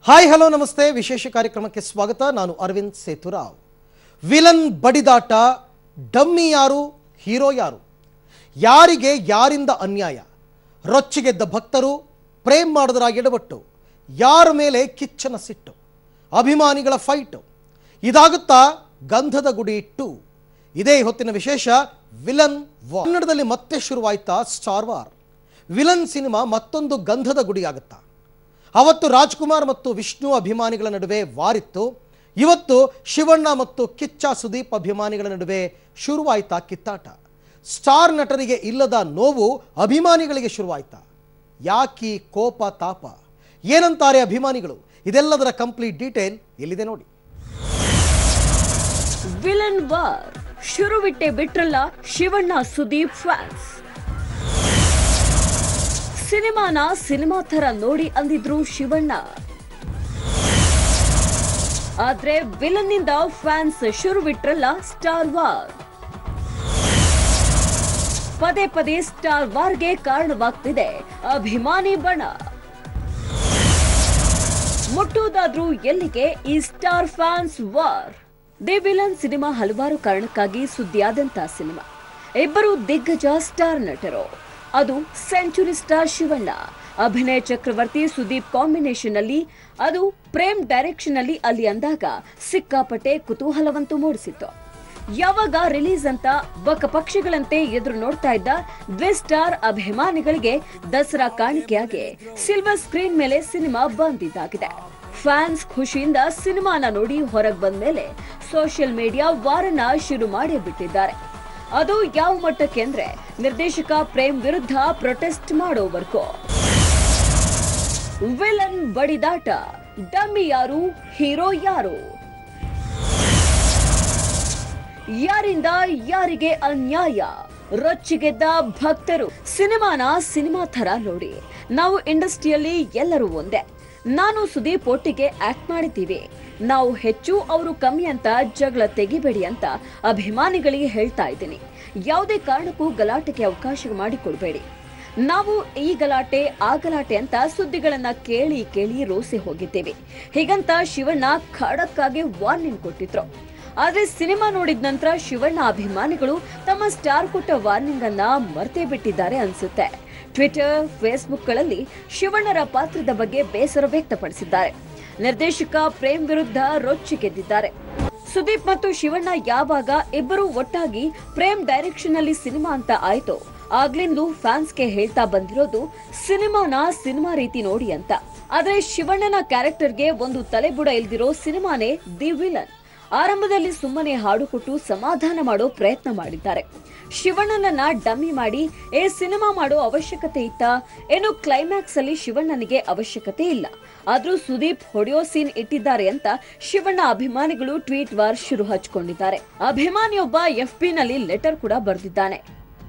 Hi hello ನಮಸ್ತೆ ವಿಶೇಷ ಕಾರ್ಯಕ್ರಮಕ್ಕೆ ಸ್ವಾಗತ. ನಾನು ಅರವಿಂದ್ ಸೇತುರಾವ್. ವಿಲನ್ ಬಡಿದಾಟ, ಡಮ್ಮಿ ಯಾರು, ಹೀರೋ ಯಾರು, ಯಾರಿಗೆ ಯಾರಿಂದ ಅನ್ಯಾಯ, ರೊಚ್ಚಿಗೆದ್ದ ಭಕ್ತರು, ಪ್ರೇಮ್ ಮಾಡಿದರ ಎಡವಟ್ಟು, ಯಾರ ಮೇಲೆ ಕಿಚ್ಚನ ಸಿಟ್ಟು, ಅಭಿಮಾನಿಗಳ ಫೈಟು, ಇದಾಗುತ್ತಾ ಗಂಧದ ಗುಡಿ 2. ಇದೇ ಹೊತ್ತಿನ ವಿಶೇಷ. Villain war. ಕನ್ನಡದಲ್ಲಿ ಮತ್ತೆ ಶುರುವಾಯ್ತಾ ಸ್ಟಾರ್ ವಾರ್. ವಿಲನ್ ಸಿನಿಮಾ ಮತ್ತೊಂದು ಗಂಧದ ಗುಡಿಯಾಗುತ್ತಾ? ಅವತ್ತು ರಾಜ್ಕುಮಾರ್ ಮತ್ತು ವಿಷ್ಣು ಅಭಿಮಾನಿಗಳ ನಡುವೆ ವಾರಿತ್ತು. ಇವತ್ತು ಶಿವಣ್ಣ ಮತ್ತು ಕಿಚ್ಚ ಸುದೀಪ್ ಅಭಿಮಾನಿಗಳ ನಡುವೆ ಶುರುವಾಯ್ತಾ ಕಿತ್ತಾಟ. ಸ್ಟಾರ್ ನಟರಿಗೆ ಇಲ್ಲದ ನೋವು ಅಭಿಮಾನಿಗಳಿಗೆ ಶುರುವಾಯ್ತಾ? ಯಾಕಿ ಕೋಪ ತಾಪ, ಏನಂತಾರೆ ಅಭಿಮಾನಿಗಳು? ಇದೆಲ್ಲದರ ಕಂಪ್ಲೀಟ್ ಡೀಟೇಲ್ ಇಲ್ಲಿದೆ ನೋಡಿ. ವಿಲನ್ ವಾರ್ ಶುರುವಿಟ್ಟೆ ಬಿಟ್ರಲ್ಲ ಶಿವಣ್ಣ ಸುದೀಪ್ ಫ್ಯಾನ್ಸ್. ಸಿನಿಮಾನ ಸಿನಿಮಾ ತರ ನೋಡಿ ಅಂದಿದ್ರು ಶಿವಣ್ಣ. ಆದ್ರೆ ವಿಲನ್ ನಿಂದ ಫ್ಯಾನ್ಸ್ ಶುರುವಿಟ್ರಲ್ಲ ಸ್ಟಾರ್ ವಾರ್. ಪದೇ ಪದೇ ಸ್ಟಾರ್ ವಾರ್ಗೆ ಕಾರಣವಾಗ್ತಿದೆ ಅಭಿಮಾನಿ ಬಣ. ಮುಟ್ಟುವುದಾದ್ರೂ ಎಲ್ಲಿಗೆ ಈ star fans war? The villain cinema ಹಲವಾರು ಕಾರಣಕ್ಕಾಗಿ ಸುದ್ದಿಯಾದಂತ ಸಿನಿಮಾ. ಇಬ್ಬರು ದಿಗ್ಗಜ ಸ್ಟಾರ್ ನಟರು, ಅದು ಸೆಂಚುರಿ ಸ್ಟಾರ್ ಶಿವಣ್ಣ, ಅಭಿನಯ ಚಕ್ರವರ್ತಿ ಸುದೀಪ್ ಕಾಂಬಿನೇಷನ್ ಅಲ್ಲಿ, ಅದು ಪ್ರೇಮ್ ಡೈರೆಕ್ಷನ್ ಅಲ್ಲಿ ಅಲ್ಲಿ ಅಂದಾಗ ಸಿಕ್ಕಾಪಟ್ಟೆ ಕುತೂಹಲವಂತೂ ಮೂಡಿಸಿತ್ತು. ಯಾವಾಗ ರಿಲೀಸ್ ಅಂತ ಬಕಪಕ್ಷಿಗಳಂತೆ ಎದುರು ನೋಡ್ತಾ ಇದ್ದ ಸ್ಟಾರ್ ಅಭಿಮಾನಿಗಳಿಗೆ ದಸರಾ ಕಾಣಿಕೆಯಾಗಿ ಸಿಲ್ವರ್ ಸ್ಕ್ರೀನ್ ಮೇಲೆ ಸಿನಿಮಾ ಬಂದಿದ್ದಾಗಿದೆ. ಫ್ಯಾನ್ಸ್ ಖುಷಿಯಿಂದ ಸಿನಿಮಾನ ನೋಡಿ ಹೊರಗೆ ಬಂದ ಮೇಲೆ ಸೋಷಿಯಲ್ ಮೀಡಿಯಾ ವಾರನ ಶುರು ಮಾಡಿ ಬಿಟ್ಟಿದ್ದಾರೆ. ಅದು ಯಾವ ಮಟ್ಟಕ್ಕೆ ಅಂದ್ರೆ ನಿರ್ದೇಶಕ ಪ್ರೇಮ್ ವಿರುದ್ಧ ಪ್ರೊಟೆಸ್ಟ್ ಮಾಡೋವರೆಗೂ. ವಿಲನ್ ಬಡಿದಾಟ, ಡಮ್ಮಿ ಯಾರು, ಹೀರೋ ಯಾರು, ಯಾರಿಂದ ಯಾರಿಗೆ ಅನ್ಯಾಯ, ರೊಚ್ಚಿಗೆದ್ದ ಭಕ್ತರು. ಸಿನಿಮಾನ ಸಿನಿಮಾ ತರ ನೋಡಿ. ನಾವು ಇಂಡಸ್ಟ್ರಿಯಲ್ಲಿ ಎಲ್ಲರೂ ಒಂದೇ. ನಾನು ಸುದೀಪ್ ಒಟ್ಟಿಗೆ ಆಕ್ಟ್ ಮಾಡಿದ್ದೀವಿ, ನಾವು ಹೆಚ್ಚು ಅವರು ಕಮ್ಮಿ ಅಂತ ಜಗಳ ತೆಗಿಬೇಡಿ ಅಂತ ಅಭಿಮಾನಿಗಳಿಗೆ ಹೇಳ್ತಾ ಇದ್ದೀನಿ. ಯಾವುದೇ ಕಾರಣಕ್ಕೂ ಗಲಾಟೆಗೆ ಅವಕಾಶ ಮಾಡಿಕೊಡ್ಬೇಡಿ. ನಾವು ಈ ಗಲಾಟೆ ಆ ಗಲಾಟೆ ಅಂತ ಸುದ್ದಿಗಳನ್ನ ಕೇಳಿ ಕೇಳಿ ರೋಸಿ ಹೋಗಿದ್ದೇವೆ, ಹೀಗಂತ ಶಿವಣ್ಣ ಖಡಕ್ ಆಗಿ ವಾರ್ನಿಂಗ್ ಕೊಟ್ಟಿದ್ರು. ಆದ್ರೆ ಸಿನಿಮಾ ನೋಡಿದ ನಂತರ ಶಿವಣ್ಣ ಅಭಿಮಾನಿಗಳು ತಮ್ಮ ಸ್ಟಾರ್ ಕೊಟ್ಟ ವಾರ್ನಿಂಗ್ ಅನ್ನ ಮರ್ತೇ ಬಿಟ್ಟಿದ್ದಾರೆ ಅನ್ಸುತ್ತೆ. ಟ್ವಿಟರ್, ಫೇಸ್ಬುಕ್ಗಳಲ್ಲಿ ಶಿವಣ್ಣರ ಪಾತ್ರದ ಬಗ್ಗೆ ಬೇಸರ ವ್ಯಕ್ತಪಡಿಸಿದ್ದಾರೆ. ನಿರ್ದೇಶಕ ಪ್ರೇಮ್ ವಿರುದ್ಧ ರೊಚ್ಚಿಗೆದ್ದಿದ್ದಾರೆ. ಸುದೀಪ್ ಮತ್ತು ಶಿವಣ್ಣ ಯಾವಾಗ ಇಬ್ಬರು ಒಟ್ಟಾಗಿ ಪ್ರೇಮ್ ಡೈರೆಕ್ಷನ್ ಅಲ್ಲಿ ಸಿನಿಮಾ ಅಂತ ಆಯ್ತು, ಆಗ್ಲಿಂದು ಫ್ಯಾನ್ಸ್ಗೆ ಹೇಳ್ತಾ ಬಂದಿರೋದು ಸಿನಿಮಾನ ಸಿನಿಮಾ ರೀತಿ ನೋಡಿ ಅಂತ. ಆದ್ರೆ ಶಿವಣ್ಣನ ಕ್ಯಾರೆಕ್ಟರ್ಗೆ ಒಂದು ತಲೆಬುಡ ಇಲ್ದಿರೋ ಸಿನಿಮಾನೇ ದಿ ವಿಲನ್. ಆರಂಭದಲ್ಲಿ ಸುಮ್ಮನೆ ಹಾಡು ಕೊಟ್ಟು ಸಮಾಧಾನ ಮಾಡೋ ಪ್ರಯತ್ನ ಮಾಡಿದ್ದಾರೆ. ಶಿವಣ್ಣನನ್ನ ಡಮ್ಮಿ ಮಾಡಿ ಸಿನಿಮಾ ಮಾಡೋ ಅವಶ್ಯಕತೆ ಇತ್ತ? ಏನು ಕ್ಲೈಮ್ಯಾಕ್ಸ್ ಅಲ್ಲಿ ಶಿವಣ್ಣನಿಗೆ ಅವಶ್ಯಕತೆ ಇಲ್ಲ, ಆದ್ರೂ ಸುದೀಪ್ ಹೊಡೆಯೋ ಸೀನ್ ಇಟ್ಟಿದ್ದಾರೆ ಅಂತ ಶಿವಣ್ಣ ಅಭಿಮಾನಿಗಳು ಟ್ವೀಟ್ ವಾರ್ ಶುರು ಹಚ್ಕೊಂಡಿದ್ದಾರೆ. ಅಭಿಮಾನಿಯೊಬ್ಬ FB ನಲ್ಲಿ ಲೆಟರ್ ಕೂಡ ಬರೆದಿದ್ದಾನೆ.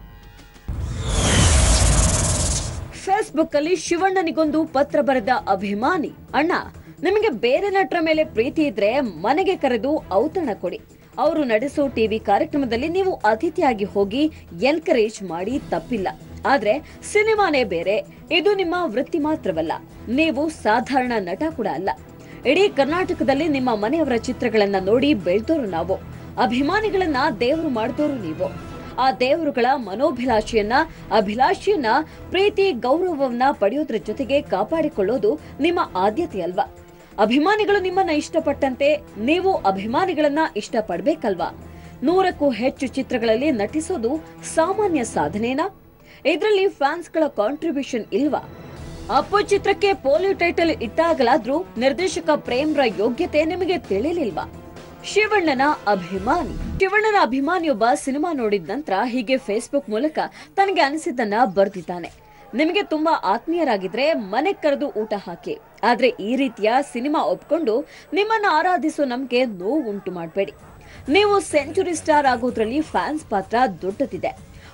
ಫೇಸ್ಬುಕ್ ಅಲ್ಲಿ ಶಿವಣ್ಣನಿಗೊಂದು ಪತ್ರ ಬರೆದ ಅಭಿಮಾನಿ, ಅಣ್ಣ ನಿಮಗೆ ಬೇರೆ ನಟರ ಮೇಲೆ ಪ್ರೀತಿ ಇದ್ರೆ ಮನೆಗೆ ಕರೆದು ಔತಣ ಕೊಡಿ. ಅವರು ನಡೆಸೋ ಟಿವಿ ಕಾರ್ಯಕ್ರಮದಲ್ಲಿ ನೀವು ಅತಿಥಿಯಾಗಿ ಹೋಗಿ ಎನ್ಕರೇಜ್ ಮಾಡಿ ತಪ್ಪಿಲ್ಲ. ಆದ್ರೆ ಸಿನಿಮಾನೇ ಬೇರೆ. ಇದು ನಿಮ್ಮ ವೃತ್ತಿ ಮಾತ್ರವಲ್ಲ, ನೀವು ಸಾಧಾರಣ ನಟ ಕೂಡ ಅಲ್ಲ. ಇಡೀ ಕರ್ನಾಟಕದಲ್ಲಿ ನಿಮ್ಮ ಮನೆಯವರ ಚಿತ್ರಗಳನ್ನ ನೋಡಿ ಬೆಳೆದೋರು ನಾವು. ಅಭಿಮಾನಿಗಳನ್ನ ದೇವರು ಮಾಡಿದೋರು ನೀವು. ಆ ದೇವರುಗಳ ಅಭಿಲಾಷೆಯನ್ನ ಪ್ರೀತಿ ಗೌರವವನ್ನ ಪಡೆಯೋದ್ರ ಜೊತೆಗೆ ಕಾಪಾಡಿಕೊಳ್ಳೋದು ನಿಮ್ಮ ಆದ್ಯತೆ ಅಲ್ವಾ? ಅಭಿಮಾನಿಗಳು ನಿಮ್ಮನ್ನ ಇಷ್ಟಪಟ್ಟಂತೆ ನೀವು ಅಭಿಮಾನಿಗಳನ್ನ ಇಷ್ಟಪಡ್ಬೇಕಲ್ವಾ? 100ಕ್ಕೂ ಹೆಚ್ಚು ಚಿತ್ರಗಳಲ್ಲಿ ನಟಿಸೋದು ಸಾಮಾನ್ಯ ಸಾಧನೆನಾ? ಇದರಲ್ಲಿ ಫ್ಯಾನ್ಸ್ಗಳ ಕಾಂಟ್ರಿಬ್ಯೂಷನ್ ಇಲ್ವಾ? ಅಪ್ಪು ಚಿತ್ರಕ್ಕೆ ಪೋಲಿಯೋ ಟೈಟಲ್ ಇಟ್ಟಾಗಲಾದ್ರೂ ನಿರ್ದೇಶಕ ಪ್ರೇಮ್ರ ಯೋಗ್ಯತೆ ನಿಮಗೆ ತಿಳಿಲಿಲ್ವಾ? ಶಿವಣ್ಣನ ಅಭಿಮಾನಿಯೊಬ್ಬ ಸಿನಿಮಾ ನೋಡಿದ ನಂತರ ಹೀಗೆ ಫೇಸ್ಬುಕ್ ಮೂಲಕ ತನಗೆ ಅನಿಸಿದ್ದನ್ನ ಬರ್ದಿದ್ದಾನೆ. ನಿಮಗೆ ತುಂಬಾ ಆತ್ಮೀಯರಾಗಿದ್ರೆ ಮನೆ ಕರೆದು ಊಟ ಹಾಕಿ, ಆದ್ರೆ ಈ ರೀತಿಯ ಸಿನಿಮಾ ಒಪ್ಕೊಂಡು ನಿಮ್ಮನ್ನ ಆರಾಧಿಸೋ ನಮ್ಗೆ ನೋವು ಉಂಟು ಮಾಡಬೇಡಿ. ನೀವು ಸೆಂಚುರಿ ಸ್ಟಾರ್ ಆಗೋದ್ರಲ್ಲಿ ಫ್ಯಾನ್ಸ್ ಪಾತ್ರ ದೊಡ್ಡದಿದೆ.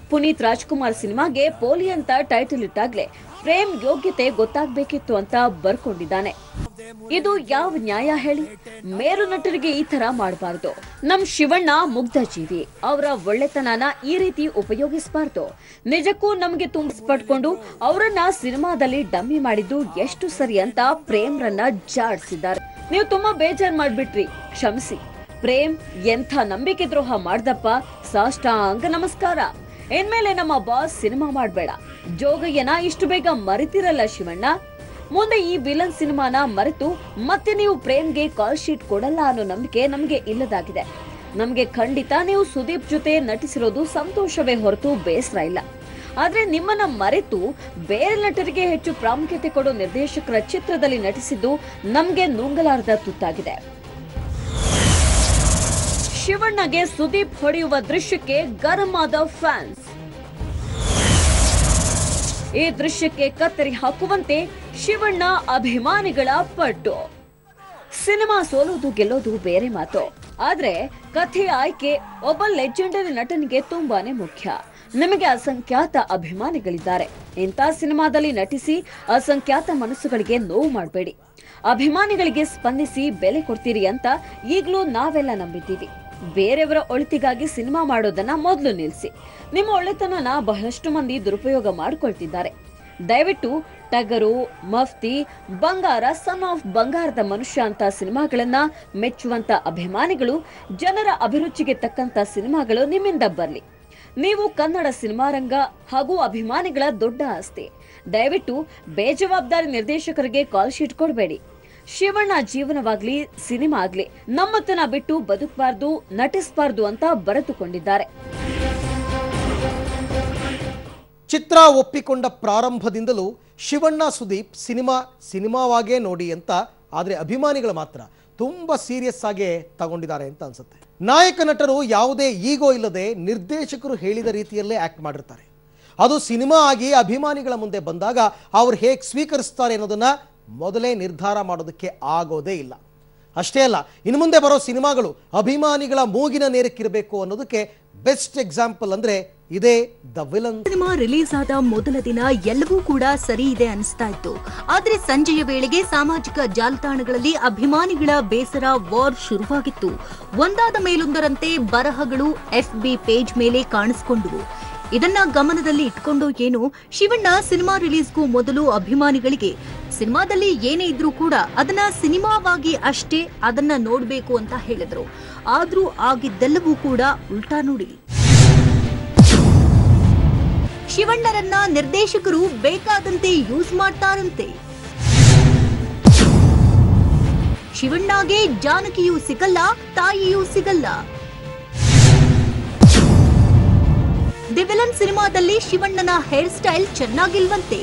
ಪುನೀತ್ ರಾಜ್ಕುಮಾರ್ ಸಿನಿಮಾಗೆ ಪೋಲಿ ಅಂತ ಟೈಟಲ್ ಇಟ್ಟಾಗ್ಲೇ ಪ್ರೇಮ್ ಯೋಗ್ಯತೆ ಗೊತ್ತಾಗ್ಬೇಕಿತ್ತು ಅಂತ ಬರ್ಕೊಂಡಿದ್ದಾನೆ. ಇದು ಯಾವ ನ್ಯಾಯ ಹೇಳಿ? ಮೇರು ನಟರಿಗೆ ಈ ತರ ಮಾಡಬಾರ್ದು. ನಮ್ ಶಿವಣ್ಣ ಮುಗ್ಧ ಜೀವಿ, ಅವರ ಒಳ್ಳೆತನನ ಈ ರೀತಿ ಉಪಯೋಗಿಸಬಾರ್ದು. ನಿಜಕ್ಕೂ ನಮ್ಗೆ ತುಂಬಿಸ್ಪಟ್ಕೊಂಡು ಅವರನ್ನ ಸಿನಿಮಾದಲ್ಲಿ ಡಮ್ಮಿ ಮಾಡಿದ್ದು ಎಷ್ಟು ಸರಿ ಅಂತ ಪ್ರೇಮ್ರನ್ನ ಜಾಡ್ಸಿದ್ದಾರೆ. ನೀವು ತುಂಬಾ ಬೇಜಾರ್ ಮಾಡ್ಬಿಟ್ರಿ, ಕ್ಷಮಿಸಿ. ಪ್ರೇಮ್ ಎಂಥ ನಂಬಿಕೆ ದ್ರೋಹ ಮಾಡ್ದಪ್ಪ, ಸಾಷ್ಟಾಂಗ ನಮಸ್ಕಾರ. ಇನ್ಮೇಲೆ ನಮ್ಮ ಬಾಸ್ ಸಿನಿಮಾ ಮಾಡ್ಬೇಡ. ಜೋಗಯ್ಯನ ಇಷ್ಟು ಬೇಗ ಮರಿತಿರಲ್ಲ ಶಿವಣ್ಣ. ಮುಂದೆ ಈ ವಿಲನ್ ಸಿನಿಮಾನ ಮರೆತು ಮತ್ತೆ ನೀವು ಪ್ರೇಮ್ಗೆ ಕಾಲ್ ಶೀಟ್ ಕೊಡಲ್ಲ ಅನ್ನೋ ನಂಬಿಕೆ ನಮ್ಗೆ ಇಲ್ಲದಾಗಿದೆ. ನಮ್ಗೆ ಖಂಡಿತ ನೀವು ಸುದೀಪ್ ಜೊತೆ ನಟಿಸಿರೋದು ಸಂತೋಷವೇ ಹೊರತು ಬೇಸರ ಇಲ್ಲ. ಆದ್ರೆ ನಿಮ್ಮನ್ನ ಮರೆತು ಬೇರೆ ನಟರಿಗೆ ಹೆಚ್ಚು ಪ್ರಾಮುಖ್ಯತೆ ಕೊಡೋ ನಿರ್ದೇಶಕರ ಚಿತ್ರದಲ್ಲಿ ನಟಿಸಿದ್ದು ನಮ್ಗೆ ನುಂಗಲಾರದ ತುತ್ತಾಗಿದೆ. ಶಿವಣ್ಣಗೆ ಸುದೀಪ್ ಹೊಡೆಯುವ ದೃಶ್ಯಕ್ಕೆ ಗರಂ ಆದ ಫ್ಯಾನ್ಸ್. ಈ ದೃಶ್ಯಕ್ಕೆ ಕತ್ತರಿ ಹಾಕುವಂತೆ ಶಿವಣ್ಣ ಅಭಿಮಾನಿಗಳ ಪಟ್ಟು. ಸಿನಿಮಾ ಸೋಲೋದು ಗೆಲ್ಲೋದು ಬೇರೆ ಮಾತು, ಆದ್ರೆ ಕಥೆಯ ಆಯ್ಕೆ ಒಬ್ಬ ಲೆಜೆಂಡರಿ ನಟನಿಗೆ ತುಂಬಾನೇ ಮುಖ್ಯ. ನಿಮಗೆ ಅಸಂಖ್ಯಾತ ಅಭಿಮಾನಿಗಳಿದ್ದಾರೆ. ಇಂಥ ಸಿನಿಮಾದಲ್ಲಿ ನಟಿಸಿ ಅಸಂಖ್ಯಾತ ಮನಸ್ಸುಗಳಿಗೆ ನೋವು ಮಾಡಬೇಡಿ. ಅಭಿಮಾನಿಗಳಿಗೆ ಸ್ಪಂದಿಸಿ ಬೆಲೆ ಕೊಡ್ತೀರಿ ಅಂತ ಈಗಲೂ ನಾವೆಲ್ಲ ನಂಬಿದ್ದೀವಿ. ಬೇರೆಯವರ ಒಳಿತಿಗಾಗಿ ಸಿನಿಮಾ ಮಾಡೋದನ್ನ ಮೊದಲು ನಿಲ್ಲಿಸಿ. ನಿಮ್ಮ ಒಳ್ಳೆತನನ ಬಹಳಷ್ಟು ಮಂದಿ ದುರುಪಯೋಗ ಮಾಡ್ಕೊಳ್ತಿದ್ದಾರೆ. ದಯವಿಟ್ಟು ಟಗರು, ಮಫ್ತಿ, ಬಂಗಾರ, ಸನ್ ಆಫ್ ಬಂಗಾರದ ಮನುಷ್ಯ ಅಂತ ಸಿನಿಮಾಗಳನ್ನ ಮೆಚ್ಚುವಂತ ಅಭಿಮಾನಿಗಳು, ಜನರ ಅಭಿರುಚಿಗೆ ತಕ್ಕಂತ ಸಿನಿಮಾಗಳು ನಿಮ್ಮಿಂದ ಬರ್ಲಿ. ನೀವು ಕನ್ನಡ ಸಿನಿಮಾ ರಂಗ ಹಾಗೂ ಅಭಿಮಾನಿಗಳ ದೊಡ್ಡ ಆಸ್ತಿ. ದಯವಿಟ್ಟು ಬೇಜವಾಬ್ದಾರಿ ನಿರ್ದೇಶಕರಿಗೆ ಕಾಲ್ ಶೀಟ್ ಕೊಡಬೇಡಿ. ಶಿವಣ್ಣ ಜೀವನವಾಗ್ಲಿ ಸಿನಿಮಾ ಆಗ್ಲಿ ನಮ್ಮತನ ಬಿಟ್ಟು ಬದುಕಬಾರ್ದು, ನಟಿಸಬಾರ್ದು ಅಂತ ಬರೆದುಕೊಂಡಿದ್ದಾರೆ. ಚಿತ್ರ ಒಪ್ಪಿಕೊಂಡ ಪ್ರಾರಂಭದಿಂದಲೂ ಶಿವಣ್ಣ ಸುದೀಪ್ ಸಿನಿಮಾವಾಗೇ ನೋಡಿ ಅಂತ, ಆದರೆ ಅಭಿಮಾನಿಗಳು ಮಾತ್ರ ತುಂಬಾ ಸೀರಿಯಸ್ ಆಗಿ ತಗೊಂಡಿದ್ದಾರೆ ಅಂತ ಅನ್ಸುತ್ತೆ. ನಾಯಕ ನಟರು ಯಾವುದೇ ಈಗೋ ಇಲ್ಲದೆ ನಿರ್ದೇಶಕರು ಹೇಳಿದ ರೀತಿಯಲ್ಲೇ ಆಕ್ಟ್ ಮಾಡಿರ್ತಾರೆ. ಅದು ಸಿನಿಮಾ ಆಗಿ ಅಭಿಮಾನಿಗಳ ಮುಂದೆ ಬಂದಾಗ ಅವ್ರು ಹೇಗೆ ಸ್ವೀಕರಿಸ್ತಾರೆ ಅನ್ನೋದನ್ನ ಮೊದಲೇ ನಿರ್ಧಾರ ಮಾಡೋದಕ್ಕೆ ಆಗೋದೇ ಇಲ್ಲ. ಅಷ್ಟೇ ಅಲ್ಲ, ಇನ್ನು ಮುಂದೆ ಬರೋ ಸಿನಿಮಾಗಳು ಅಭಿಮಾನಿಗಳ ಮೂಗಿನ ನೇರಕ್ಕಿರಬೇಕು ಅನ್ನೋದಕ್ಕೆ ಬೆಸ್ಟ್ ಎಕ್ಸಾಂಪಲ್ ಅಂದ್ರೆ ಇದೇ ದ ವಿಲನ್ ಸಿನಿಮಾ ರಿಲೀಸ್ ಆದ ಮೊದಲ ದಿನ ಎಲ್ಲವೂ ಕೂಡ ಸರಿ ಇದೆ ಅನಿಸ್ತಾ ಇತ್ತು. ಆದ್ರೆ ಸಂಜೆಯ ವೇಳೆಗೆ ಸಾಮಾಜಿಕ ಜಾಲತಾಣಗಳಲ್ಲಿ ಅಭಿಮಾನಿಗಳ ಬೇಸರ ವಾರ್ ಶುರುವಾಗಿತ್ತು. ಒಂದಾದ ಮೇಲೊಂದರಂತೆ ಬರಹಗಳು FB ಪೇಜ್ ಮೇಲೆ ಕಾಣಿಸಿಕೊಂಡವು. ಇದನ್ನ ಗಮನದಲ್ಲಿ ಇಟ್ಕೊಂಡು ಏನು ಶಿವಣ್ಣ ಸಿನಿಮಾ ರಿಲೀಸ್ಗೂ ಮೊದಲು ಅಭಿಮಾನಿಗಳಿಗೆ ಸಿನಿಮಾದಲ್ಲಿ ಏನೇ ಇದ್ರೂ ಕೂಡ ಅದನ್ನ ಸಿನಿಮಾವಾಗಿ ಅಷ್ಟೇ ಅದನ್ನ ನೋಡ್ಬೇಕು ಅಂತ ಹೇಳಿದ್ರು. ಆದ್ರೂ ಆಗಿದ್ದೆಲ್ಲವೂ ಕೂಡ ಉಲ್ಟಾ ನೋಡಿ. ಶಿವಣ್ಣರನ್ನ ನಿರ್ದೇಶಕರು ಬೇಕಾದಂತೆ ಯೂಸ್ ಮಾಡ್ತಾರಂತೆ. ಶಿವಣ್ಣಗೆ ಜಾನಕಿಯೂ ಸಿಗಲ್ಲ, ತಾಯಿಯೂ ಸಿಗಲ್ಲ. ದಿ ವಿಲನ್ ಸಿನಿಮಾದಲ್ಲಿ ಶಿವಣ್ಣನ ಹೇರ್ ಸ್ಟೈಲ್ ಚೆನ್ನಾಗಿಲ್ವಂತೆ.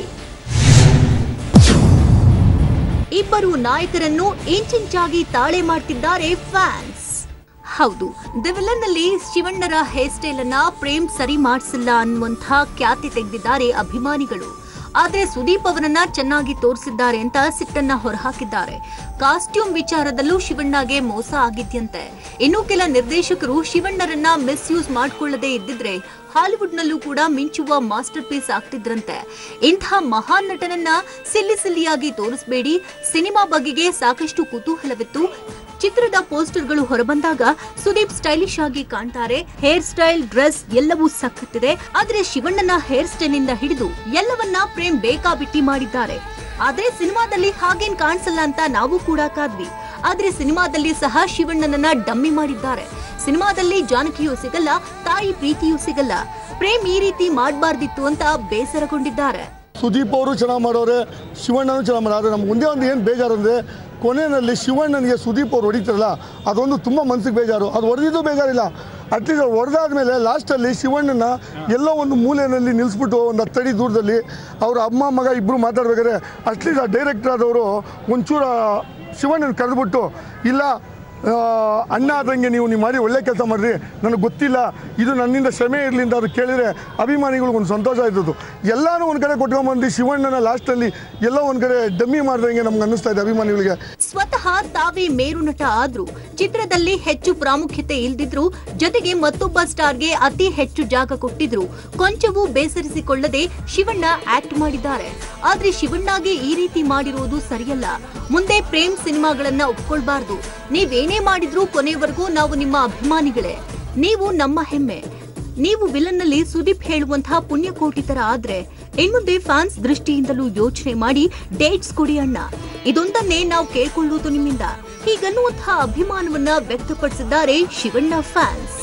ಇಬ್ಬರು ನಾಯಕರನ್ನು ಇಂಚಿಂಚಾಗಿ ತಾಳೆ ಮಾಡ್ತಿದ್ದಾರೆ ಫ್ಯಾನ್ಸ್. ಹೌದು, ದಿ ವಿಲನ್ ನಲ್ಲಿ ಶಿವಣ್ಣರ ಹೇರ್ ಸ್ಟೈಲ್ ಅನ್ನ ಪ್ರೇಮ್ ಸರಿ ಮಾಡಿಸಿಲ್ಲ ಅನ್ನುವಂತಹ ಖ್ಯಾತಿ ತೆಗೆದಿದ್ದಾರೆ ಅಭಿಮಾನಿಗಳು. ಆದ್ರೆ ಸುದೀಪ್ ಅವರನ್ನ ಚೆನ್ನಾಗಿ ತೋರಿಸಿದ್ದಾರೆ ಅಂತ ಸಿಟ್ಟನ್ನ ಹೊರಹಾಕಿದ್ದಾರೆ. ಕಾಸ್ಟ್ಯೂಮ್ ವಿಚಾರದಲ್ಲೂ ಶಿವಣ್ಣಗೆ ಮೋಸ ಆಗಿದ್ಯಂತೆ. ಇನ್ನು ಕೆಲ ನಿರ್ದೇಶಕರು ಶಿವಣ್ಣರನ್ನ ಮಿಸ್ಯೂಸ್ ಮಾಡ್ಕೊಳ್ಳದೆ ಇದ್ದಿದ್ರೆ ಹಾಲಿವುಡ್ ನಲ್ಲೂ ಕೂಡ ಮಿಂಚುವ ಮಾಸ್ಟರ್ ಪೀಸ್ ಆಗ್ತಿದ್ರಂತೆ. ಇಂಥ ಮಹಾನ್ ನಟನನ್ನ ಸಿಲ್ಲಿಯಾಗಿ ತೋರಿಸಬೇಡಿ. ಸಿನಿಮಾ ಬಗೆಗೆ ಸಾಕಷ್ಟು ಕುತೂಹಲವಿತ್ತು. ಚಿತ್ರದ ಪೋಸ್ಟರ್ಗಳು ಹೊರಬಂದಾಗ ಸುದೀಪ್ ಸ್ಟೈಲಿಶ್ ಆಗಿ ಕಾಣ್ತಾರೆ. ಹೇರ್ ಸ್ಟೈಲ್, ಡ್ರೆಸ್ ಎಲ್ಲವೂ ಸಖತ್ತಿದೆ. ಆದ್ರೆ ಶಿವಣ್ಣನ ಹೇರ್ ಸ್ಟೈಲ್ ಇಂದ ಹಿಡಿದು ಎಲ್ಲವನ್ನ ಪ್ರೇಮ್ ಬೇಕಾಬಿಟ್ಟಿ ಮಾಡಿದ್ದಾರೆ. ಆದ್ರೆ ಸಿನಿಮಾದಲ್ಲಿ ಹಾಗೇನ್ ಕಾಣಿಸಲ್ಲ ಅಂತ ನಾವು ಕೂಡ ಕಾದ್ವಿ. ಆದ್ರೆ ಸಿನಿಮಾದಲ್ಲಿ ಸಹ ಶಿವಣ್ಣನನ್ನ ಡಮ್ಮಿ ಮಾಡಿದ್ದಾರೆ. ಸಿನಿಮಾದಲ್ಲಿ ಜಾನಕಿಯೂ ಸಿಗಲ್ಲ, ತಾಯಿ ಪ್ರೀತಿಯೂ ಸಿಗಲ್ಲ. ಪ್ರೇಮ್ ಈ ರೀತಿ ಮಾಡಬಾರ್ದಿತ್ತು ಅಂತ ಬೇಸರಗೊಂಡಿದ್ದಾರೆ. ಸುದೀಪ್ ಅವರು ಚೆನ್ನಾಗಿ ಮಾಡೋರೆ, ಶಿವಣ್ಣನೂ ಚೆನ್ನಾಗಿ ಮಾಡೋರೆ. ನಮ್ಗೆ ಒಂದೇ ಒಂದು ಏನು ಬೇಜಾರು ಅಂದರೆ ಕೊನೆಯಲ್ಲಿ ಶಿವಣ್ಣನಿಗೆ ಸುದೀಪ್ ಅವ್ರು ಹೊಡಿತಾರಲ್ಲ, ಅದೊಂದು ತುಂಬ ಮನಸ್ಸಿಗೆ ಬೇಜಾರು. ಅದು ಹೊಡೆದಿದ್ದು ಬೇಜಾರಿಲ್ಲ, ಅಟ್ಲೀಸ್ಟ್ ಅವ್ರು ಹೊಡೆದಾದ್ಮೇಲೆ ಲಾಸ್ಟಲ್ಲಿ ಶಿವಣ್ಣನ ಎಲ್ಲೋ ಒಂದು ಮೂಲೆಯಲ್ಲಿ ನಿಲ್ಲಿಸ್ಬಿಟ್ಟು ಒಂದು 10 ಅಡಿ ದೂರದಲ್ಲಿ ಅವ್ರ ಅಮ್ಮ ಮಗ ಇಬ್ಬರು ಮಾತಾಡ್ಬೇಕಾದ್ರೆ ಅಟ್ಲೀಸ್ಟ್ ಆ ಡೈರೆಕ್ಟರ್ ಆದವರು ಒಂಚೂರು ಶಿವಣ್ಣನ ಕರೆದ್ಬಿಟ್ಟು, ಇಲ್ಲ ಅಣ್ಣ ಆದಂಗೆ ನೀವು ಮಾಡಿ ಒಳ್ಳೆ ಕೆಲಸ ಮಾಡಿರಿ, ನನಗೆ ಗೊತ್ತಿಲ್ಲ, ಇದು ನನ್ನಿಂದ ಶ್ರಮೆ ಇರಲಿ ಅಂತ ಅವ್ರು ಕೇಳಿದರೆ ಅಭಿಮಾನಿಗಳಿಗೆ ಒಂದು ಸಂತೋಷ ಆಯ್ತದ್ದು. ಎಲ್ಲನೂ ಒಂದು ಕಡೆ ಕೊಟ್ಕೊಂಡ್ಬಂದು ಶಿವಣ್ಣನ ಲಾಸ್ಟಲ್ಲಿ ಎಲ್ಲ ಒಂದು ಕಡೆ ಡಮ್ಮಿ ಮಾಡ್ದಂಗೆ ನಮ್ಗೆ ಅನ್ನಿಸ್ತಾ ಇದೆ ಅಭಿಮಾನಿಗಳಿಗೆ. ಸ್ವತಃ ತಾವೇ ಮೇರು ನಟ ಆದ್ರೂ ಚಿತ್ರದಲ್ಲಿ ಹೆಚ್ಚು ಪ್ರಾಮುಖ್ಯತೆ ಇಲ್ದಿದ್ರು, ಜೊತೆಗೆ ಮತ್ತೊಬ್ಬ ಸ್ಟಾರ್ಗೆ ಅತಿ ಹೆಚ್ಚು ಜಾಗ ಕೊಟ್ಟಿದ್ರು ಕೊಂಚವೂ ಬೇಸರಿಸಿಕೊಳ್ಳದೆ ಶಿವಣ್ಣ ಆಕ್ಟ್ ಮಾಡಿದ್ದಾರೆ. ಆದ್ರೆ ಶಿವಣ್ಣಗೆ ಈ ರೀತಿ ಮಾಡಿರುವುದು ಸರಿಯಲ್ಲ. ಮುಂದೆ ಪ್ರೇಮ್ ಸಿನಿಮಾಗಳನ್ನ ಒಪ್ಕೊಳ್ಬಾರ್ದು. ನೀವೇನೇ ಮಾಡಿದ್ರೂ ಕೊನೆಯವರೆಗೂ ನಾವು ನಿಮ್ಮ ಅಭಿಮಾನಿಗಳೇ, ನೀವು ನಮ್ಮ ಹೆಮ್ಮೆ. ನೀವು ವಿಲನ್ ನಲ್ಲಿ ಸುದೀಪ್ ಹೇಳುವಂತಹ ಪುಣ್ಯಕೋಟಿ ತರ ಆದ್ರೆ ಇನ್ಮುಂದೆ ಫ್ಯಾನ್ಸ್ ದೃಷ್ಟಿಯಿಂದಲೂ ಯೋಚನೆ ಮಾಡಿ ಡೇಟ್ಸ್ ಕೊಡಿ ಅಣ್ಣ, ಇದೊಂದನ್ನೇ ನಾವು ಕೇಳ್ಕೊಳ್ಳುವುದು ನಿಮ್ಮಿಂದ, ಹೀಗನ್ನುವಂತಹ ಅಭಿಮಾನವನ್ನ ವ್ಯಕ್ತಪಡಿಸಿದ್ದಾರೆ ಶಿವಣ್ಣ ಫ್ಯಾನ್ಸ್.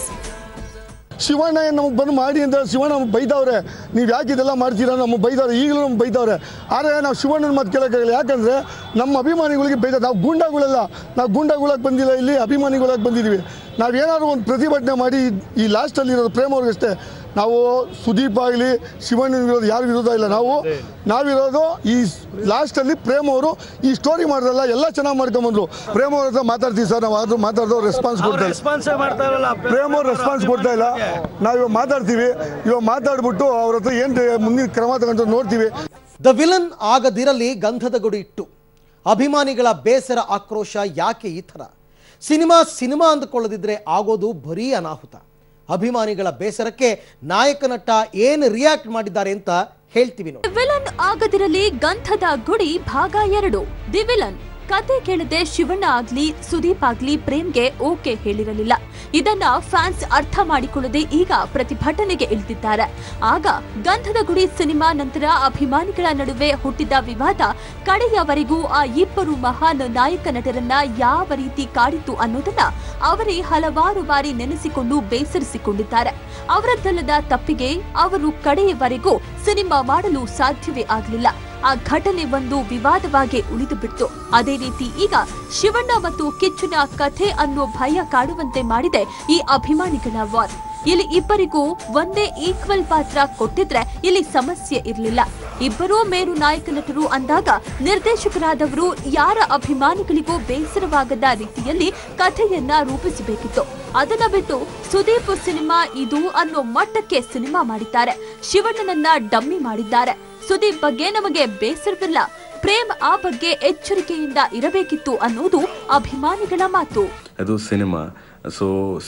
ಶಿವಣ್ಣ ಏನು ನಮಗೆ ಬಂದು ಮಾಡಿ ಅಂತ ಶಿವಣ್ಣ ನಮ್ಗೆ ಬೈದವ್ರೆ, ನೀವು ಯಾಕೆ ಇದೆಲ್ಲ ಮಾಡ್ತೀರಾ ನಮಗೆ ಬೈದವ್ರೆ, ಈಗಲೂ ನಮ್ಗೆ ಬೈದವ್ರೆ. ಆದರೆ ನಾವು ಶಿವಣ್ಣನ ಮಾತು ಕೇಳೋಕ್ಕಾಗಲ್ಲ, ಯಾಕಂದರೆ ನಮ್ಮ ಅಭಿಮಾನಿಗಳಿಗೆ ಬೈದ. ನಾವು ಗೂಂಡಾಗಳಲ್ಲ, ನಾವು ಗೂಂಡಾಗಳಾಗಿ ಬಂದಿಲ್ಲ, ಇಲ್ಲಿ ಅಭಿಮಾನಿಗಳಾಗಿ ಬಂದಿದ್ದೀವಿ. ನಾವೇನಾದ್ರು ಒಂದು ಪ್ರತಿಭಟನೆ ಮಾಡಿ ಈ ಲಾಸ್ಟಲ್ಲಿರೋದು ಪ್ರೇಮ್ ಅವ್ರಿಗಷ್ಟೇ. ನಾವು ಸುದೀಪ್ ಆಗಲಿ ಶಿವಣ್ಣನ ವಿರೋಧ ಯಾರು ವಿರೋಧ ಇಲ್ಲ, ನಾವಿರೋದು ಈ ಲಾಸ್ಟಲ್ಲಿ ಪ್ರೇಮ್ ಅವರು ಈ ಸ್ಟೋರಿ ಮಾಡಿದ್ರಲ್ಲ ಎಲ್ಲ ಚೆನ್ನಾಗಿ ಮಾಡ್ಕೊಂಬಂದ್ರು. ಪ್ರೇಮ್ ಅವ್ರ ಹತ್ರ ಮಾತಾಡ್ತೀವಿ ಸರ್, ನಾವು ಆದ್ರೂ ಮಾತಾಡಿದವ್ರು ರೆಸ್ಪಾನ್ಸ್ ಕೊಡ್ತಾ ಇಲ್ಲ, ಪ್ರೇಮ್ ಅವ್ರು ರೆಸ್ಪಾನ್ಸ್ ಕೊಡ್ತಾ ಇಲ್ಲ. ನಾವು ಇವಾಗ ಮಾತಾಡ್ತೀವಿ, ಇವಾಗ ಮಾತಾಡ್ಬಿಟ್ಟು ಅವ್ರ ಹತ್ರ ಏನು ಮುಂದಿನ ಕ್ರಮ ತಗೊಂಡು ನೋಡ್ತೀವಿ. ದ ವಿಲನ್ ಆಗದಿರಲಿ ಗಂಧದ ಗುಡಿ ಇಟ್ಟು. ಅಭಿಮಾನಿಗಳ ಬೇಸರ ಆಕ್ರೋಶ ಯಾಕೆ ಈ ಥರ? ಸಿನಿಮಾ ಅಂದುಕೊಳ್ಳದಿದ್ರೆ ಆಗೋದು ಬರೀ ಅನಾಹುತ. ಅಭಿಮಾನಿಗಳ ಬೇಸರಕ್ಕೆ ನಾಯಕ ನಟ ಏನು ರಿಯಾಕ್ಟ್ ಮಾಡಿದ್ದಾರೆ ಅಂತ ಹೇಳ್ತೀವಿ ನೋಡಿ. ವಿಲನ್ ಆಗದಿರಲಿ ಗಂಧದ ಗುಡಿ ಭಾಗ 2. ದಿ ವಿಲನ್ ಕತೆ ಕೇಳದೆ ಶಿವಣ್ಣ ಆಗ್ಲಿ ಸುದೀಪ್ ಆಗ್ಲಿ ಪ್ರೇಮ್ಗೆ ಓಕೆ ಹೇಳಿರಲಿಲ್ಲ. ಇದನ್ನ ಫ್ಯಾನ್ಸ್ ಅರ್ಥ ಮಾಡಿಕೊಳ್ಳದೆ ಈಗ ಪ್ರತಿಭಟನೆಗೆ ಇಳಿದಿದ್ದಾರೆ. ಆಗ ಗಂಧದ ಗುಡಿ ಸಿನಿಮಾ ನಂತರ ಅಭಿಮಾನಿಗಳ ನಡುವೆ ಹುಟ್ಟಿದ ವಿವಾದ ಕಡೆಯವರೆಗೂ ಆ ಇಬ್ಬರು ಮಹಾನ್ ನಾಯಕ ನಟರನ್ನ ಯಾವ ರೀತಿ ಕಾಡಿತು ಅನ್ನೋದನ್ನ ಅವರೇ ಹಲವಾರು ಬಾರಿ ನೆನೆಸಿಕೊಂಡು ಬೇಸರಿಸಿಕೊಂಡಿದ್ದಾರೆ. ಅವರದ್ದಲ್ಲದ ತಪ್ಪಿಗೆ ಅವರು ಕಡೆಯವರೆಗೂ ಸಿನಿಮಾ ಮಾಡಲು ಸಾಧ್ಯವೇ ಆಗಲಿಲ್ಲ. ಆ ಘಟನೆ ಒಂದು ವಿವಾದವಾಗಿ ಉಳಿದು ಬಿಟ್ಟು, ಅದೇ ರೀತಿ ಈಗ ಶಿವಣ್ಣ ಮತ್ತು ಕಿಚ್ಚುನ ಕಥೆ ಅನ್ನೋ ಭಯ ಕಾಡುವಂತೆ ಮಾಡಿದೆ ಈ ಅಭಿಮಾನಿಗಳ ವಾರ್. ಇಲ್ಲಿ ಇಬ್ಬರಿಗೂ ಒಂದೇ ಈಕ್ವಲ್ ಪಾತ್ರ ಕೊಟ್ಟಿದ್ರೆ ಇಲ್ಲಿ ಸಮಸ್ಯೆ ಇರಲಿಲ್ಲ. ಇಬ್ಬರೂ ಮೇರು ನಾಯಕ ನಟರು ಅಂದಾಗ ನಿರ್ದೇಶಕರಾದವರು ಯಾರ ಅಭಿಮಾನಿಗಳಿಗೂ ಬೇಸರವಾಗದ ರೀತಿಯಲ್ಲಿ ಕಥೆಯನ್ನ ರೂಪಿಸಬೇಕಿತ್ತು. ಅದನ್ನ ಬಿಟ್ಟು ಸುದೀಪ್ ಸಿನಿಮಾ ಇದು ಅನ್ನೋ ಮಟ್ಟಕ್ಕೆ ಸಿನಿಮಾ ಮಾಡಿದ್ದಾರೆ. ಶಿವಣ್ಣನನ್ನ ಡಮ್ಮಿ ಮಾಡಿದ್ದಾರೆ. ಸುದೀಪ್ ಬಗ್ಗೆ ನಮಗೆ ಬೇಸರವಿಲ್ಲ, ಪ್ರೇಮ್ ಆ ಬಗ್ಗೆ ಎಚ್ಚರಿಕೆಯಿಂದ ಇರಬೇಕಿತ್ತು ಅನ್ನೋದು ಅಭಿಮಾನಿಗಳ ಮಾತು. ಅದು ಸಿನಿಮಾ. ಸೊ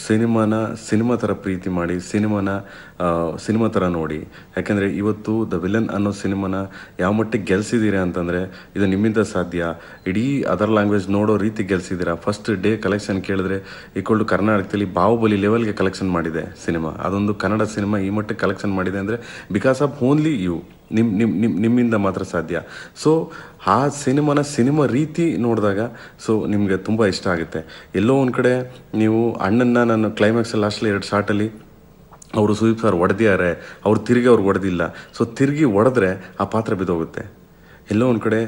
ಸಿನಿಮಾ ಥರ ಪ್ರೀತಿ ಮಾಡಿ ಸಿನಿಮಾ ಥರ ನೋಡಿ. ಯಾಕೆಂದರೆ ಇವತ್ತು ದ ವಿಲನ್ ಅನ್ನೋ ಸಿನಿಮಾನ ಯಾವ ಮಟ್ಟಿಗೆ ಗೆಲ್ಸಿದ್ದೀರಾ ಅಂತಂದರೆ ಇದು ನಿಮ್ಮಿಂದ ಸಾಧ್ಯ. ಇಡೀ ಅದರ್ ಲ್ಯಾಂಗ್ವೇಜ್ ನೋಡೋ ರೀತಿ ಗೆಲ್ಸಿದ್ದೀರಾ. ಫಸ್ಟ್ ಡೇ ಕಲೆಕ್ಷನ್ ಕೇಳಿದ್ರೆ ಈಕ್ವಲ್ ಟು ಕರ್ನಾಟಕದಲ್ಲಿ ಬಾಹುಬಲಿ ಲೆವೆಲ್ಗೆ ಕಲೆಕ್ಷನ್ ಮಾಡಿದೆ ಸಿನಿಮಾ. ಅದೊಂದು ಕನ್ನಡ ಸಿನಿಮಾ ಈ ಮಟ್ಟಿಗೆ ಕಲೆಕ್ಷನ್ ಮಾಡಿದೆ ಅಂದರೆ ಬಿಕಾಸ್ ಆಫ್ ಓನ್ಲಿ ಯು, ನಿಮ್ಮಿಂದ ಮಾತ್ರ ಸಾಧ್ಯ. ಸೊ ಆ ಸಿನಿಮಾ ರೀತಿ ನೋಡಿದಾಗ ಸೊ ನಿಮಗೆ ತುಂಬ ಇಷ್ಟ ಆಗುತ್ತೆ. ಎಲ್ಲೋ ಒಂದು ಕಡೆ ನೀವು ಅಣ್ಣನ್ನ ನಾನು ಕ್ಲೈಮ್ಯಾಕ್ಸ್ ಲಾಸ್ಟಲ್ಲಿ 2 ಶಾರ್ಟಲ್ಲಿ ಅವರು ಸುದೀಪ್ ಸರ್ ಹೊಡೆದಿದ್ದಾರೆ, ಅವ್ರು ತಿರುಗಿ ಅವ್ರಿಗೆ ಹೊಡೆದಿಲ್ಲ. ಸೊ ತಿರುಗಿ ಹೊಡೆದ್ರೆ ಆ ಪಾತ್ರ ಬಿದ್ದೋಗುತ್ತೆ. ಎಲ್ಲೋ ಒಂದು ಕಡೆ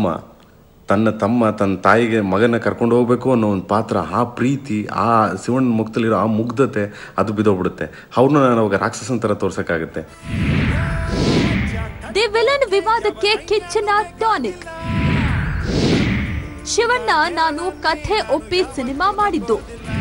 ತನ್ನ ತಾಯಿಗೆ ಮಗನ ಕರ್ಕೊಂಡು ಹೋಗ್ಬೇಕು ಅನ್ನೋ ಒಂದು ಪಾತ್ರ, ಆ ಪ್ರೀತಿ, ಆ ಶಿವಣ್ಣ ಮುಖದಲ್ಲಿರೋ ಆ ಮುಗ್ಧತೆ ಅದು ಬಿದ್ದೋಗ್ಬಿಡುತ್ತೆ. ಅವ್ರನ್ನ ನಾನು ಅವಾಗ ರಾಕ್ಷಸನ ಥರ ತೋರ್ಸೋಕ್ಕಾಗುತ್ತೆ. ದಿ ವಿಲನ್ ವಿವಾದಕ್ಕೆ ಕಿಚ್ಚನ ಟಾನಿಕ್. ಶಿವಣ್ಣ ನಾನು ಕಥೆ ಒಪ್ಪಿ ಸಿನಿಮಾ ಮಾಡಿದ್ದು,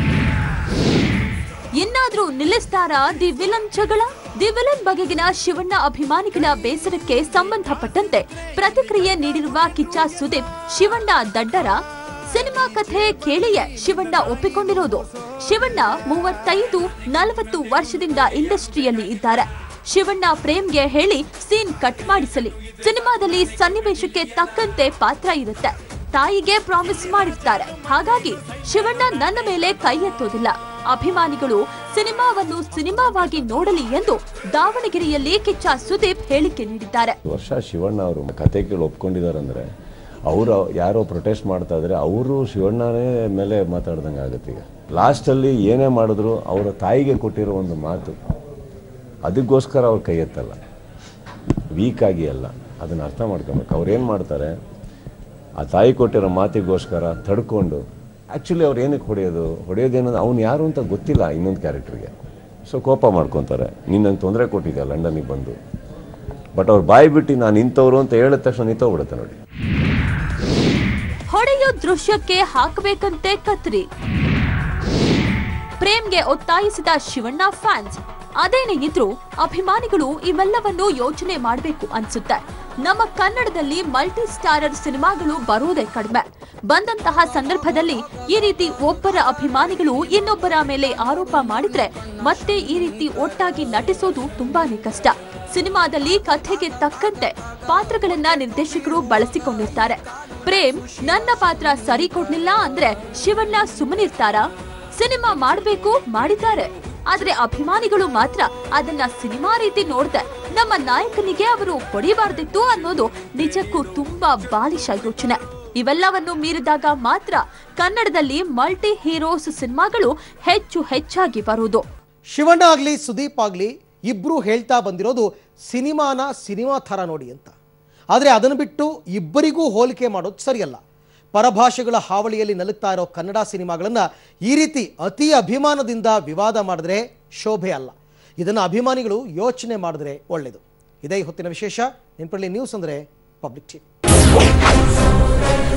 ಇನ್ನಾದ್ರೂ ನಿಲ್ಲಿಸ್ತಾರಾ ದಿ ವಿಲನ್ ಜಗಳ? ದಿ ವಿಲನ್ ಬಗೆಗಿನ ಶಿವಣ್ಣ ಅಭಿಮಾನಿಗಳ ಬೇಸರಕ್ಕೆ ಸಂಬಂಧಪಟ್ಟಂತೆ ಪ್ರತಿಕ್ರಿಯೆ ನೀಡಿರುವ ಕಿಚ್ಚ ಸುದೀಪ್, ಶಿವಣ್ಣ ದಡ್ಡರ? ಸಿನಿಮಾ ಕಥೆ ಕೇಳಿಯೇ ಶಿವಣ್ಣ ಒಪ್ಪಿಕೊಂಡಿರೋದು. ಶಿವಣ್ಣ 35-40 ವರ್ಷದಿಂದ ಇಂಡಸ್ಟ್ರಿಯಲ್ಲಿ ಇದ್ದಾರೆ. ಶಿವಣ್ಣ ಪ್ರೇಮ್ಗೆ ಹೇಳಿ ಸೀನ್ ಕಟ್ ಮಾಡಿಸಲಿ, ಸಿನಿಮಾದಲ್ಲಿ ಸನ್ನಿವೇಶಕ್ಕೆ ತಕ್ಕಂತೆ ಪಾತ್ರ ಇರುತ್ತೆ, ತಾಯಿಗೆ ಪ್ರಾಮಿಸ್ ಮಾಡಿರ್ತಾರೆ. ಹಾಗಾಗಿ ಶಿವಣ್ಣ ನನ್ನ ಮೇಲೆ ಕೈ ಎತ್ತೋದಿಲ್ಲ. ಅಭಿಮಾನಿಗಳು ಸಿನಿಮಾವನ್ನು ಸಿನಿಮಾವಾಗಿ ನೋಡಲಿ ಎಂದು ದಾವಣಗೆರೆಯಲ್ಲಿ ಕಿಚ್ಚ ಸುದೀಪ್ ಹೇಳಿಕೆ ನೀಡಿದ್ದಾರೆ. ವರ್ಷ ಶಿವಣ್ಣ ಅವರು ಕತೆ ಕೇಳಿ ಒಪ್ಕೊಂಡಿದ್ದಾರೆ ಅಂದ್ರೆ ಅವರು ಯಾರೋ ಪ್ರೊಟೆಸ್ಟ್ ಮಾಡ್ತಾ ಇದ್ರೆ ಅವರು ಶಿವಣ್ಣನೇ ಮೇಲೆ ಮಾತಾಡ್ದಂಗೆ ಆಗುತ್ತೆ. ಈಗ ಲಾಸ್ಟಲ್ಲಿ ಏನೇ ಮಾಡಿದ್ರು ಅವರ ತಾಯಿಗೆ ಕೊಟ್ಟಿರೋ ಒಂದು ಮಾತು, ಅದಕ್ಕೋಸ್ಕರ ಅವ್ರು ಕೈ ಎತ್ತಲ್ಲ, ವೀಕ್ ಆಗಿ ಅಲ್ಲ. ಅದನ್ನು ಅರ್ಥ ಮಾಡ್ಕೊಬೇಕು. ಅವ್ರೇನು ಮಾಡ್ತಾರೆ, ಆ ತಾಯಿ ಕೊಟ್ಟಿರೋ ಮಾತಿಗೋಸ್ಕರ ತಡ್ಕೊಂಡು ಆ್ಯಕ್ಚುಲಿ ಅವ್ರು ಏನಕ್ಕೆ ಹೊಡೆಯೋದೇನೋ ಅವ್ನು ಯಾರು ಅಂತ ಗೊತ್ತಿಲ್ಲ ಇನ್ನೊಂದು ಕ್ಯಾರೆಕ್ಟರ್ಗೆ. ಸೊ ಕೋಪ ಮಾಡ್ಕೊತಾರೆ, ನಿನ್ನಂಗೆ ತೊಂದರೆ ಕೊಟ್ಟಿದ್ದೆ ಲಂಡನ್ನಿಗೆ ಬಂದು. ಬಟ್ ಅವ್ರು ಬಾಯಿ ಬಿಟ್ಟು ನಾನು ಇಂಥವ್ರು ಅಂತ ಹೇಳಿದ ತಕ್ಷಣ ನಿಂತೋಗ್ಬಿಡುತ್ತೆ ನೋಡಿ. ಹೊಡೆಯೋ ದೃಶ್ಯಕ್ಕೆ ಹಾಕಬೇಕಂತೆ ಕತ್ರಿ. ಪ್ರೇಮ್ಗೆ ಒತ್ತಾಯಿಸಿದ ಶಿವಣ್ಣ ಫ್ಯಾನ್ಸ್. ಅದೇನೇ ಇದ್ರೂ ಅಭಿಮಾನಿಗಳು ಇವೆಲ್ಲವನ್ನು ಯೋಚನೆ ಮಾಡಬೇಕು ಅನ್ಸುತ್ತೆ. ನಮ್ಮ ಕನ್ನಡದಲ್ಲಿ ಮಲ್ಟಿ ಸ್ಟಾರರ್ ಸಿನಿಮಾಗಳು ಬರೋದೇ ಕಡಿಮೆ. ಬಂದಂತಹ ಸಂದರ್ಭದಲ್ಲಿ ಈ ರೀತಿ ಒಬ್ಬರ ಅಭಿಮಾನಿಗಳು ಇನ್ನೊಬ್ಬರ ಮೇಲೆ ಆರೋಪ ಮಾಡಿದ್ರೆ ಮತ್ತೆ ಈ ರೀತಿ ಒಟ್ಟಾಗಿ ನಟಿಸೋದು ತುಂಬಾನೇ ಕಷ್ಟ. ಸಿನಿಮಾದಲ್ಲಿ ಕಥೆಗೆ ತಕ್ಕಂತೆ ಪಾತ್ರಗಳನ್ನ ನಿರ್ದೇಶಕರು ಬಳಸಿಕೊಂಡಿರ್ತಾರೆ. ಪ್ರೇಮ್ ನನ್ನ ಪಾತ್ರ ಸರಿ ಕೊಡ್ಲಿಲ್ಲ ಅಂದ್ರೆ ಶಿವಣ್ಣ ಸುಮ್ಮನಿರ್ತಾರಾ? ಸಿನಿಮಾ ಮಾಡಬೇಕು ಮಾಡಿದ್ದಾರೆ, ಆದ್ರೆ ಅಭಿಮಾನಿಗಳು ಮಾತ್ರ ಅದನ್ನ ಸಿನಿಮಾ ರೀತಿ ನೋಡ್ದೆ ನಮ್ಮ ನಾಯಕನಿಗೆ ಅವರು ಹೊಡಿಬಾರ್ದಿತ್ತು ಅನ್ನೋದು ನಿಜಕ್ಕೂ ತುಂಬಾ ಬಾಲಿಶ ಯೋಚನೆ. ಇವೆಲ್ಲವನ್ನು ಮೀರಿದಾಗ ಮಾತ್ರ ಕನ್ನಡದಲ್ಲಿ ಮಲ್ಟಿ ಹೀರೋಸ್ ಸಿನಿಮಾಗಳು ಹೆಚ್ಚಾಗಿ ಬರುವುದು. ಶಿವಣ್ಣ ಆಗ್ಲಿ ಸುದೀಪ್ ಆಗ್ಲಿ ಇಬ್ರು ಹೇಳ್ತಾ ಬಂದಿರೋದು ಸಿನಿಮಾ ಥರ ನೋಡಿ ಅಂತ. ಆದರೆ ಅದನ್ನು ಬಿಟ್ಟು ಇಬ್ಬರಿಗೂ ಹೋಲಿಕೆ ಮಾಡೋದು ಸರಿಯಲ್ಲ. ಪರಭಾಷೆಗಳ ಹಾವಳಿಯಲ್ಲಿ ನಲುಗ್ತಾ ಇರೋ ಕನ್ನಡ ಸಿನಿಮಾಗಳನ್ನು ಈ ರೀತಿ ಅತಿ ಅಭಿಮಾನದಿಂದ ವಿವಾದ ಮಾಡಿದ್ರೆ ಶೋಭೆ ಅಲ್ಲ. ಇದನ್ನು ಅಭಿಮಾನಿಗಳು ಯೋಚನೆ ಮಾಡಿದ್ರೆ ಒಳ್ಳೆಯದು. ಇದೇ ಹೊತ್ತಿನ ವಿಶೇಷ. ನೆನಪಲ್ಲಿ ನ್ಯೂಸ್ ಅಂದರೆ ಪಬ್ಲಿಕ್ ಟಿವಿ.